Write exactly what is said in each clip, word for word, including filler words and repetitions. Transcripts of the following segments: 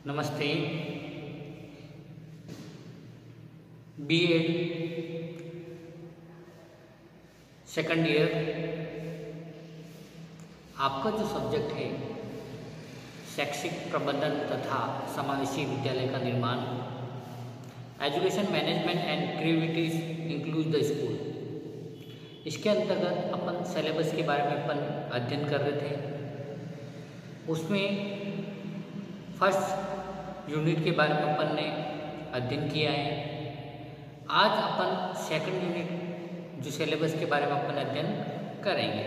नमस्ते। BEd second year आपका जो सब्जेक्ट है शैक्षिक प्रबंधन तथा समावेशी विद्यालय का निर्माण, education management and creativities include the school, इसके अंतर्गत अपन सिलेबस के बारे में अपन अध्ययन कर रहे थे। उसमें फर्स्ट यूनिट के बारे में अपन ने अध्ययन किया है। आज अपन सेकंड यूनिट जो सिलेबस के बारे में अपन अध्ययन करेंगे।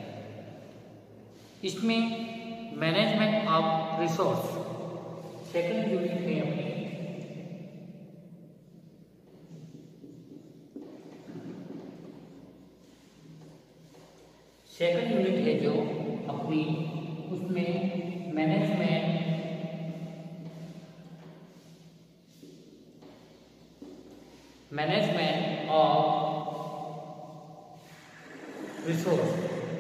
इसमें management of resource second unit है अपनी। सेकंड यूनिट है जो अपनी, उसमें मैनेजमेंट मैनेजमेंट ऑफ रिसोर्स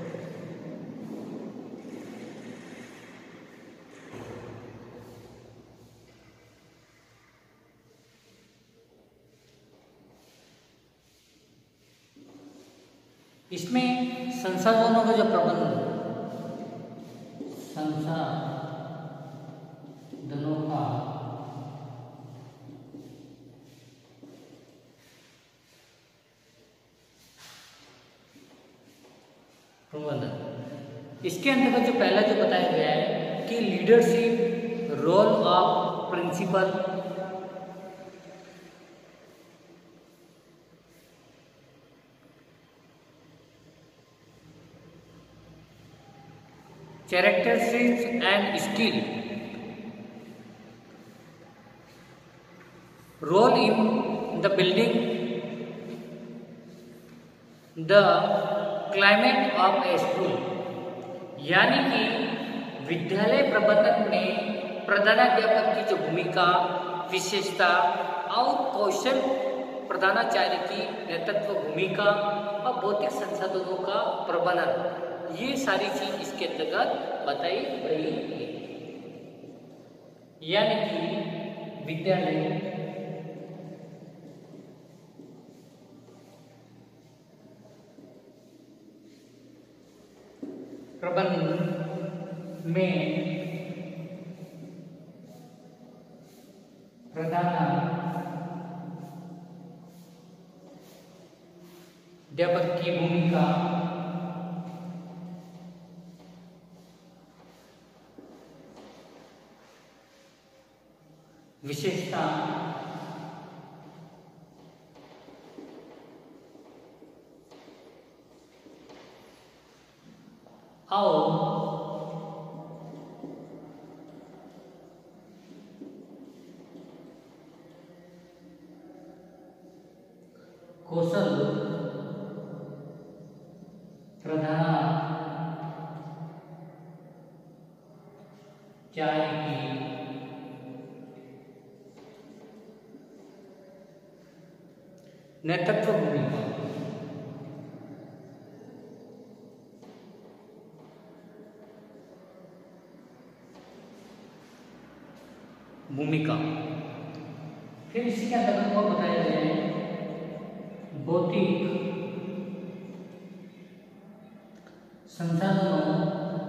इसमें संसाधनों का जो प्रबंधन संसाधनों का प्रबंधन, इसके अंतर्गत जो पहला जो बताया गया है कि leadership, role of principal, characteristics and skill, role in the building the climate of a school, यानी कि विद्यालय प्रबंधन में प्रधानाध्यापक की जो भूमिका, विशेषता और कौशल, प्रधानाचार्य की नेतृत्व भूमिका और भौतिक संसाधनों का प्रबंधन, ये सारी चीज इसके अंतर्गत बताई गई है। यानी कि विद्यालय प्रबंधन में प्रधान अध्यापक की भूमिका, विशेषता और कौशल प्रधानाचार्य की नेतृत्व भूमिका, भूमिका फिर इसी के अंतर्गत को बताया गया है भौतिक संसाधनों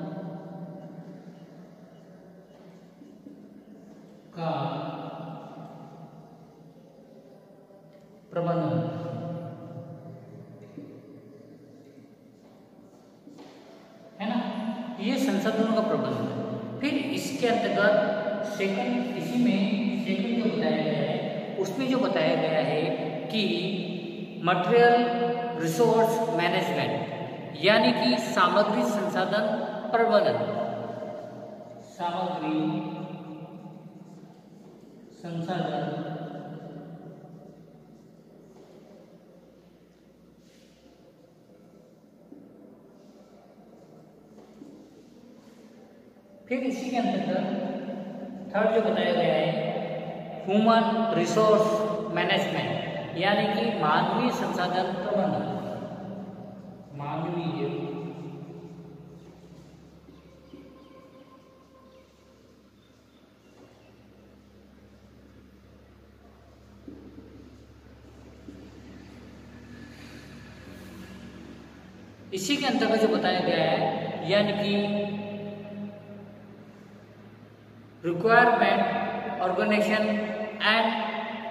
का प्रबंधन, है ना, ये संसाधनों का प्रबंधन। फिर इसके अंतर्गत सेकंड, इसी में सेकंड जो बताया गया है उसमें जो बताया गया है कि मटेरियल रिसोर्स मैनेजमेंट, यानी कि सामग्री संसाधन प्रबंधन, सामग्री संसाधन फिर इसी के अंतर्गत थर्ड जो बताया गया है ह्यूमन रिसोर्स मैनेजमेंट, यानी कि मानवीय संसाधन प्रबंधन, मानवीय इसी के अंतर्गत जो बताया गया है, यानी कि requirement, organisation and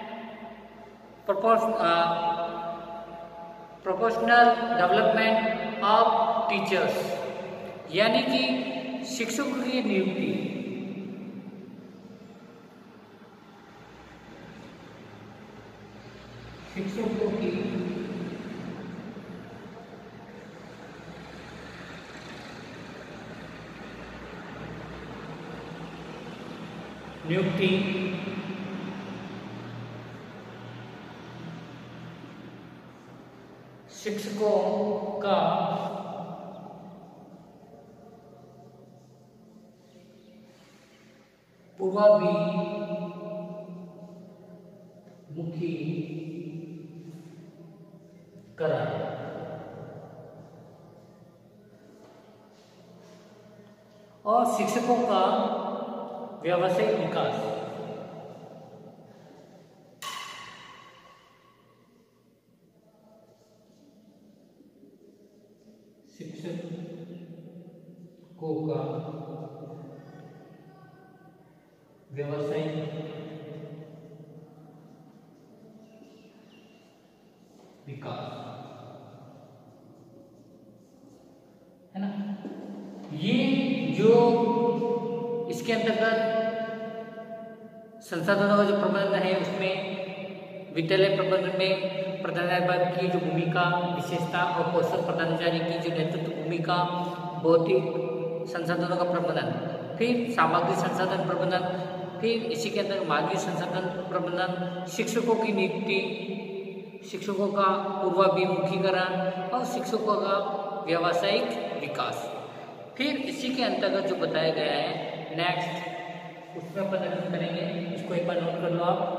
proportional development of teachers, यानी कि शिक्षकों की नियुक्ति, शिक्षकों की नियुक्ति शिक्षकों का पूर्वाभिमुखीकरण और शिक्षकों का व्यावसायिक विकास, शिक्षकों का व्यावसायिक विकास, है ना। ये जो इसके अंतर्गत संसाधनों का जो प्रबंधन है, उसमें विद्यालय प्रबंधन में प्रधानाध्यापक की जो भूमिका, विशेषता और कौशल प्रधानाचार्य की जो नेतृत्व भूमिका, भौतिक संसाधनों का प्रबंधन, फिर सामग्री संसाधन प्रबंधन, फिर इसी के अंदर मानवीय संसाधन प्रबंधन, शिक्षकों की नियुक्ति, शिक्षकों का पूर्वाभिमुखीकरण और शिक्षकों का व्यावसायिक विकास। फिर इसी के अंतर्गत जो बताया गया है नेक्स्ट, उसमें अपन अध्ययन करेंगे। इसको एक बार नोट कर लो आप।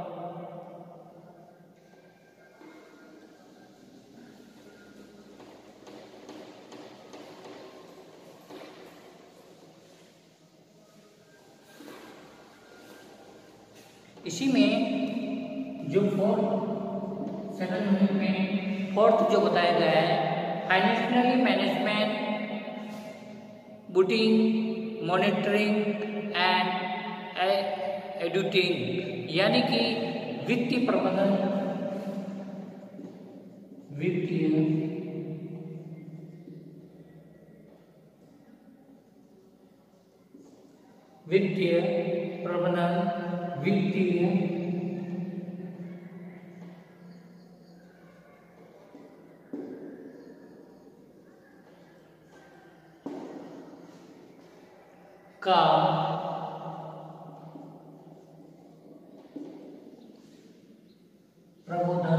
इसी में जो फोर्थ सेकंड यूनिट में फोर्थ जो बताया गया है, financially management, budgeting, monitoring and editing, यानी कि वित्तीय प्रबंधन, वित्तीय वित्तीय प्रबंधन, वित्तीय का प्रबोधन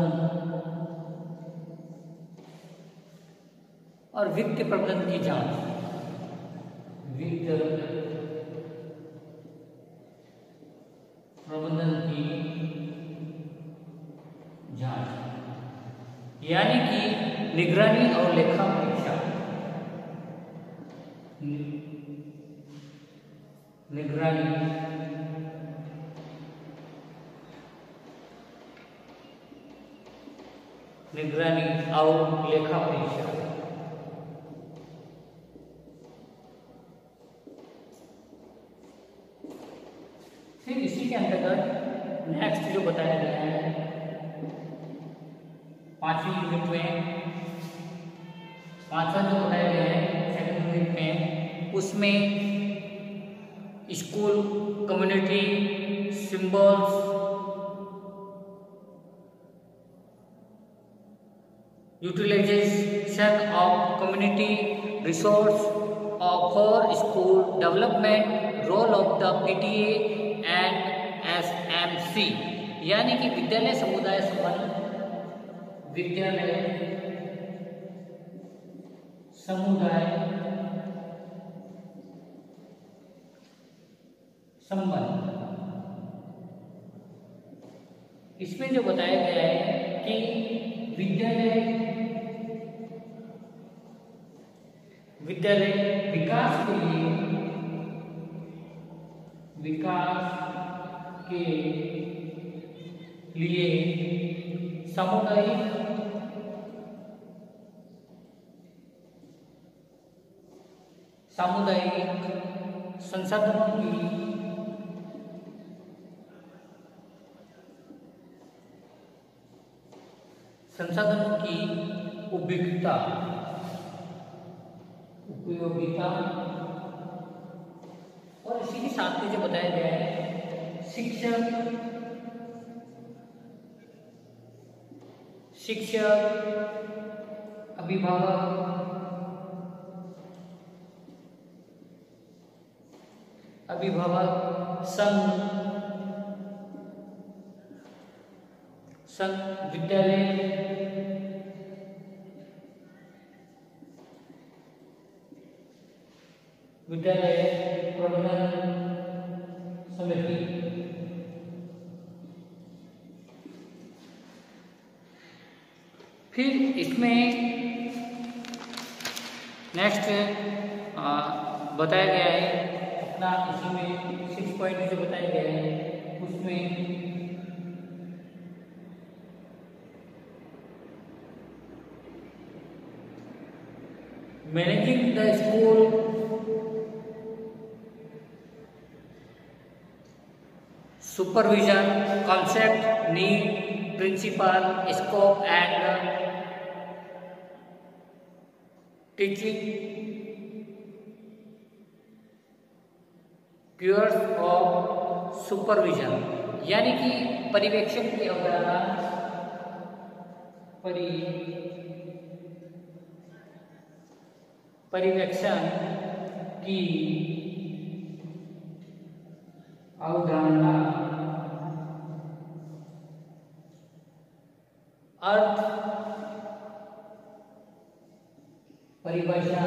और वित्तीय प्रबंधन की जांच, वित्त प्रबंधन की जांच, यानी कि निगरानी और लेखा परीक्षा, निगरानी निगरानी और लेखा परीक्षा। फिर इसी के अंतर्गत नेक्स्ट जो बताया गया है पांचवी यूनिट में, पांचवा जो बताया गया है सेकंड यूनिट में, उसमें school community symbols, utilisation of community resource for school development, role of the PTA and SMC, यानी कि विद्यालय समुदाय संबंध, विद्यालय समुदाय संबंध। इसमें जो बताया गया है कि विद्यालय विद्यालय विकास के लिए विकास के लिए सामुदायिक सामुदायिक संसाधनों की संसाधनों की उपयोगिता उपयोगिता और इसी के साथ में जो बताया गया है शिक्षक शिक्षक अभिभावक अभिभावक संघ संघ विद्यालय विद्यालय प्रबंधन समिति फिर इसमें नेक्स्ट बताया गया है अपना इसी में सिक्स पॉइंट जो बताया गया है उसमें managing the school supervision, concept, need, principal, scope and teaching purpose of supervision, यानी कि पर्यवेक्षण की अवधारणा परि पर्यवेक्षण की अवधारणा अर्थ परिभाषा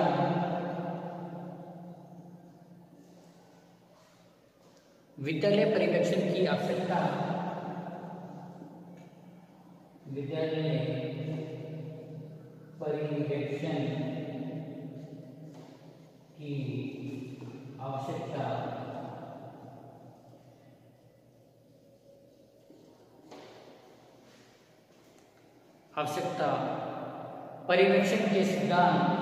विद्यालय पर्यवेक्षण की आवश्यकता विद्यालय पर्यवेक्षण की आवश्यकता आवश्यकता पर्यवेक्षण के सिद्धांत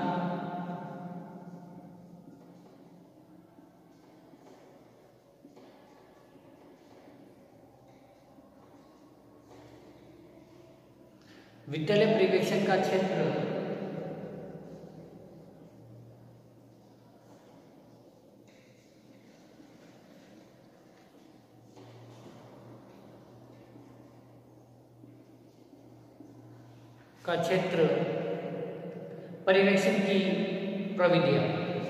विद्यालय पर्यवेक्षण का क्षेत्र का क्षेत्र पर्यवेक्षण की प्रविधियां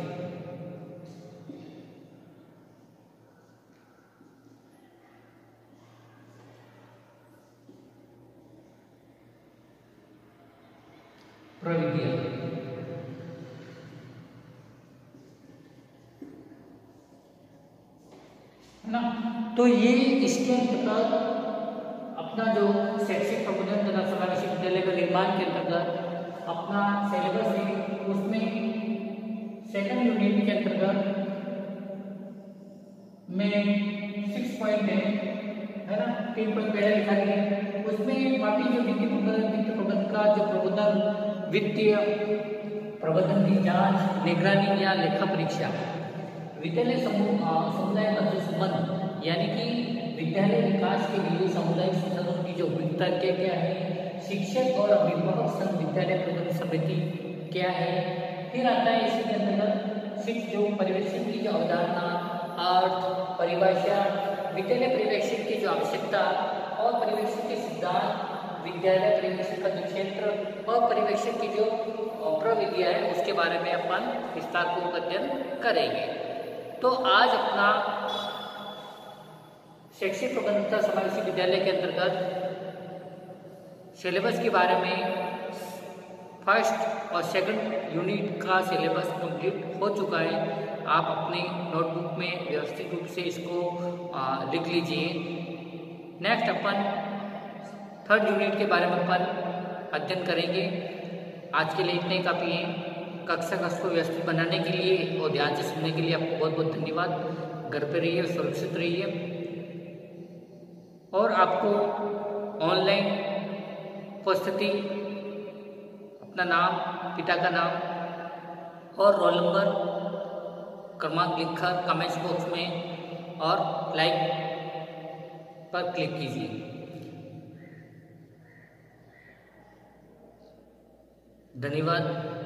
प्रविधियां ना। तो ये इसके अंतर्गत अपना जो शैक्षिक प्रबंधन तथा समावेशी विद्यालय का निर्माण के अंतर्गत अपना सिलेबस है उसमें सेकंड यूनिट के अंतर्गत में सिक्स पॉइंट है है ना, तीन पॉइंट पहले लिखा गया है उसमें बाकी जो वित्तीय प्रबंधन वित्त प्रबंधन का जो प्रबंधन वित्तीय प्रबंधन की जांच निगरानी या लेखा परीक्षा विद्यालय समूह समुदाय मध्य संबंध यानी कि विद्यालय विकास के लिए सामुदायिक संसाधनों की जो उपयोगिता क्या क्या है, शिक्षक और अभिभावक संघ विद्यालय प्रबंधन समिति क्या है। फिर आता है इसके अंतर्गत सिक्स जो पर्यवेक्षण की जो अवधारणा अर्थ परिभाषा विद्यालय पर्यवेक्षण की जो आवश्यकता और पर्यवेक्षण के सिद्धांत विद्यालय पर्यवेक्षण का जो क्षेत्र और पर्यवेक्षण की जो प्रविधियां है उसके बारे में अपन विस्तार पूर्वक अध्ययन करेंगे। तो आज अपना शैक्षिक प्रबंधन तथा समावेशी विद्यालय के अंतर्गत सिलेबस के बारे में फर्स्ट और सेकंड यूनिट का सिलेबस कंप्लीट हो चुका है। आप अपने नोटबुक में व्यवस्थित रूप से इसको आ, लिख लीजिए। नेक्स्ट अपन थर्ड यूनिट के बारे में अपन अध्ययन करेंगे। आज के लिए इतने ही काफ़ी हैं। कक्षा कक्ष को व्यवस्थित बनाने के लिए और ध्यान से सुनने के लिए आपको बहुत बहुत धन्यवाद। घर पर रहिए, सुरक्षित रहिए और आपको ऑनलाइन उपस्थिति अपना नाम पिता का नाम और रोल नंबर क्रमांक लिखकर कमेंट्स बॉक्स में और लाइक पर क्लिक कीजिए। धन्यवाद।